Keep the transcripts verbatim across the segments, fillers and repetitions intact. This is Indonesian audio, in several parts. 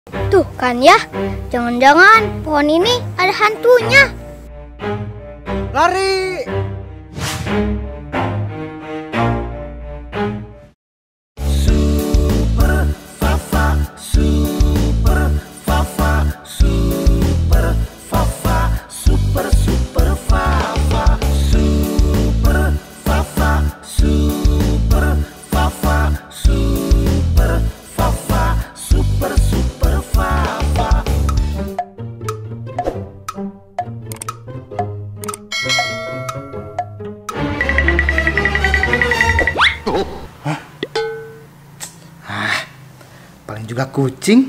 Tuh kan ya, jangan-jangan pohon ini ada hantunya. Lari! Super Fafa, Super Fafa, Super Fafa, Super Super Fafa, Super Fafa, Super Fafa, Super Fafa, Super Super Fafa. Paling juga kucing.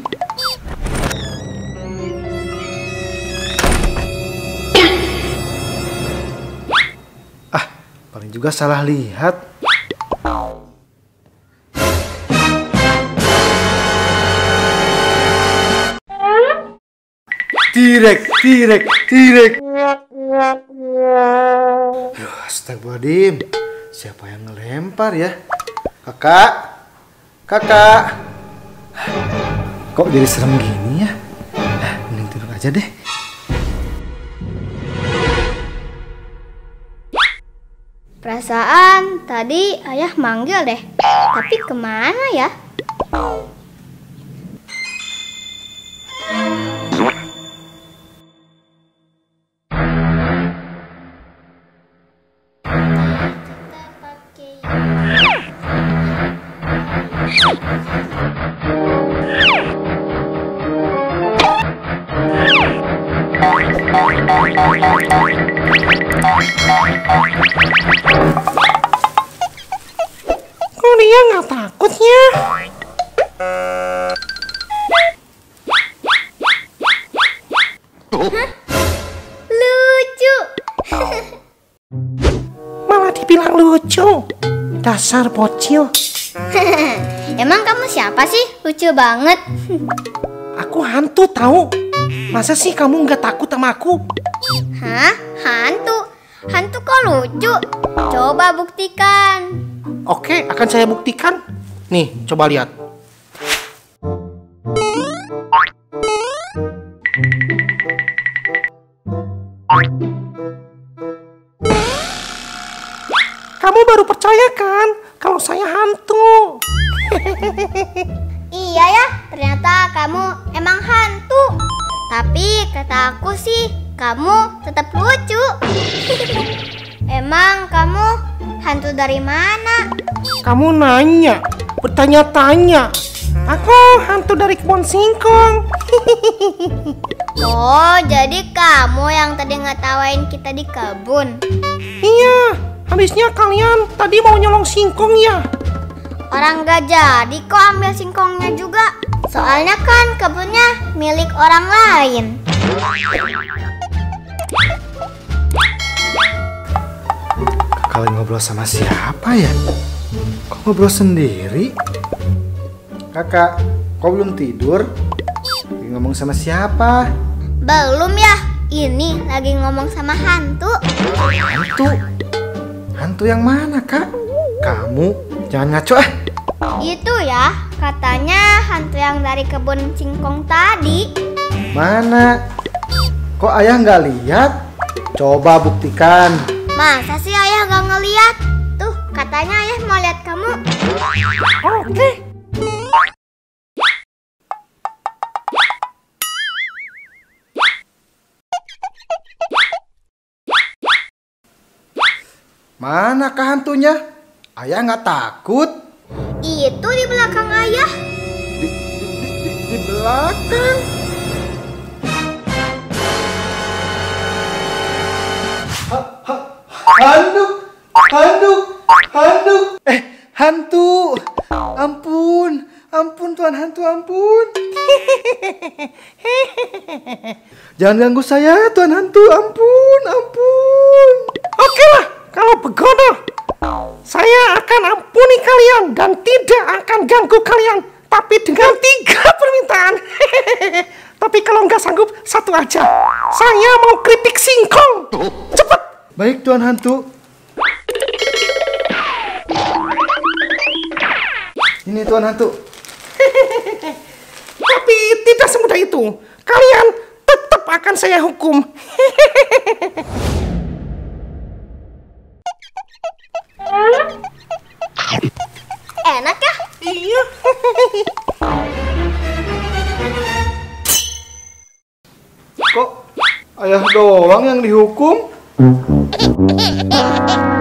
Ah, paling juga salah lihat. Tirek, tirek, tirek. Duh, astagfirullahaladzim. Siapa yang ngelempar ya? Kakak, kakak. Kok jadi serem gini ya? Nah, mending tidur aja deh. Perasaan tadi ayah manggil deh. Tapi kemana ya? Kok dia nggak takutnya? Hah? Lucu. Malah dibilang lucu. Dasar bocil. Emang kamu siapa sih? Lucu banget. Aku hantu tahu. Masa sih kamu nggak takut sama aku? Hah? Hantu? Hantu kok lucu? Coba buktikan. Oke, akan saya buktikan. Nih, coba lihat. Kamu baru percaya kan kalau saya hantu? Iya ya, ternyata kamu emang hantu. Tapi kata aku sih, kamu tetap lucu. Emang kamu hantu dari mana? Kamu nanya, bertanya-tanya. Aku hantu dari kebun singkong. Oh, jadi kamu yang tadi ngetawain kita di kebun. Iya, habisnya kalian tadi mau nyolong singkong ya? Orang gak jadi kok ambil singkongnya juga. Soalnya kan kebunnya milik orang lain. Kalian ngobrol sama siapa ya? Kok ngobrol sendiri? Kakak, kok belum tidur? Lagi ngomong sama siapa? Belum ya, ini lagi ngomong sama hantu. Hantu? Hantu yang mana, Kak? Kamu jangan ngaco ah. Itu ya, katanya hantu yang dari kebun singkong tadi. Mana? Kok ayah nggak lihat? Coba buktikan. Masa sih ayah gak ngeliat? Tuh, katanya ayah mau lihat kamu. Oke. Manakah hantunya? Ayah nggak takut. Itu di belakang ayah. Di, di, di, di belakang. Ha, ha, hantu, hantu, hantu. Eh, hantu. Ampun, ampun Tuhan hantu, ampun. Jangan ganggu saya Tuhan hantu, ampun, ampun. Oke lah, kalau begitu saya akan ampuni kalian dan tidak akan ganggu kalian. Tapi dengan tiga permintaan. Tapi kalau nggak sanggup, satu aja. Saya mau keripik singkong. Cepat. Baik Tuan hantu. Ini Tuan hantu. Tapi tidak itu, kalian tetap akan saya hukum. Enak ya? Iya. Kok ayah doang yang dihukum?